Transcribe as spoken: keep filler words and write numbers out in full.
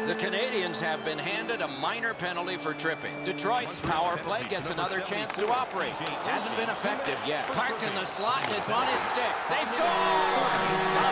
The Canadians have been handed a minor penalty for tripping. Detroit's power play gets another chance to operate. Hasn't been effective yet. Parked in the slot, and it's on his stick. They score!